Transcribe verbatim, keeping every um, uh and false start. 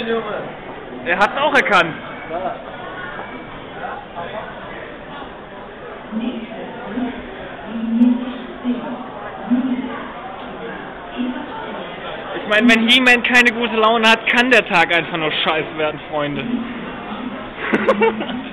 Nein, Junge. Er hat's auch erkannt. Ja. Ich meine, wenn He-Man keine gute Laune hat, kann der Tag einfach nur scheiße werden, Freunde.